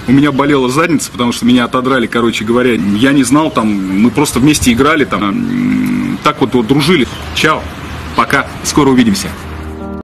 У меня болела задница, потому что меня отодрали, короче говоря. Я не знал, там, мы просто вместе играли, там, так вот дружили. Чао, пока, скоро увидимся.